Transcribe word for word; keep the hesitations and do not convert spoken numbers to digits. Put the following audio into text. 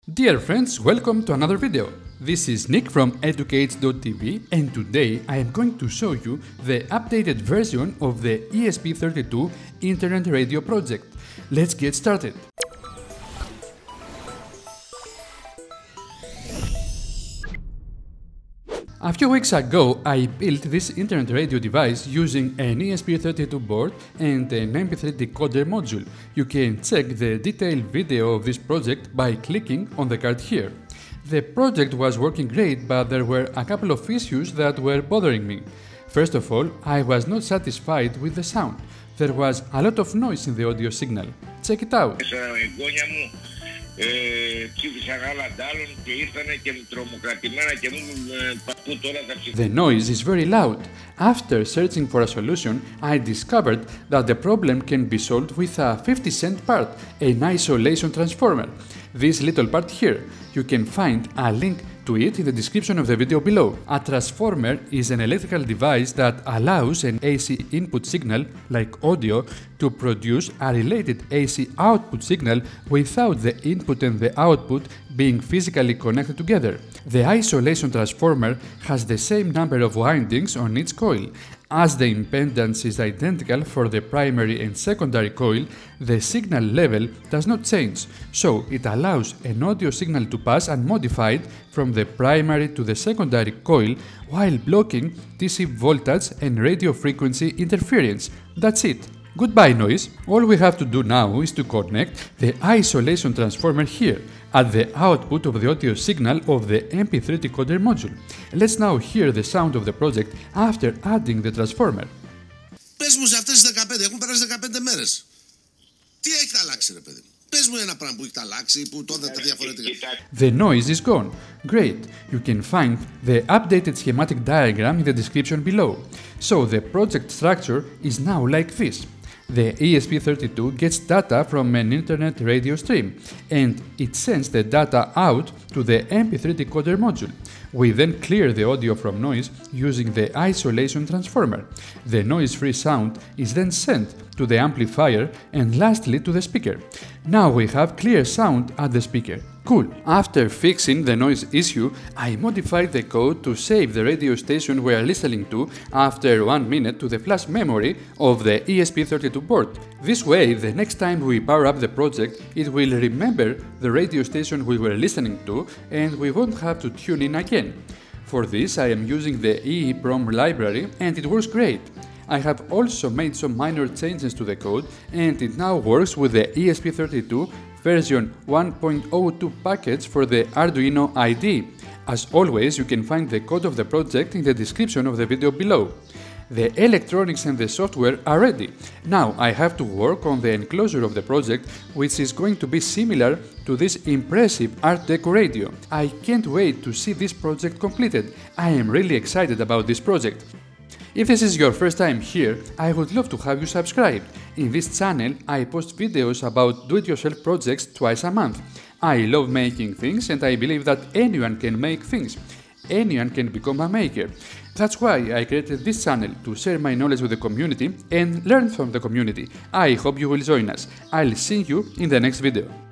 Dear friends, welcome to another video. This is Nick from educates dot t v and today I am going to show you the updated version of the E S P thirty-two Internet radio project. Let's get started. A few weeks ago, I built this internet radio device using an E S P thirty-two board and an M P three decoder module. You can check the detailed video of this project by clicking on the card here. The project was working great, but there were a couple of issues that were bothering me. First of all, I was not satisfied with the sound. There was a lot of noise in the audio signal. Check it out. The noise is very loud. After searching for a solution, I discovered that the problem can be solved with a fifty cent part, an isolation transformer. This little part here. You can find a link to it in the description of the video below. A transformer is an electrical device that allows an A C input signal, like audio, to produce a related A C output signal without the input and the output being physically connected together. The isolation transformer has the same number of windings on each coil. As the impedance is identical for the primary and secondary coil, the signal level does not change, so it allows an audio signal to pass unmodified from the primary to the secondary coil while blocking D C voltage and radio frequency interference. That's it. Goodbye noise. All we have to do now is to connect the isolation transformer here at the output of the audio signal of the M P three decoder module. Let's now hear the sound of the project after adding the transformer. Πες μου σε αυτές τις δεκαπέντε, έχουν περάσει δεκαπέντε μέρες. Τι έχει αλλάξει ρε παιδί? Πες μου ένα πράγμα που έχει αλλάξει, που τότε τα διαφορετικά. The noise is gone. Great. You can find the updated schematic diagram in the description below. So the project structure is now like this. The E S P thirty-two gets data from an internet radio stream, and it sends the data out to the M P three decoder module. We then clear the audio from noise using the isolation transformer. The noise-free sound is then sent to the amplifier and lastly to the speaker. Now we have clear sound at the speaker. Cool. After fixing the noise issue, I modified the code to save the radio station we are listening to after one minute to the flash memory of the E S P thirty-two board. This way, the next time we power up the project, it will remember the radio station we were listening to and we won't have to tune in again. For this, I am using the EEPROM library and it works great. I have also made some minor changes to the code and it now works with the E S P thirty-two version one point oh two package for the Arduino I D E. As always, you can find the code of the project in the description of the video below. The electronics and the software are ready. Now I have to work on the enclosure of the project, which is going to be similar to this impressive Art Deco radio. I can't wait to see this project completed. I am really excited about this project. If this is your first time here, I would love to have you subscribed. In this channel, I post videos about do-it-yourself projects twice a month. I love making things and I believe that anyone can make things. Anyone can become a maker. That's why I created this channel, to share my knowledge with the community and learn from the community. I hope you will join us. I'll see you in the next video.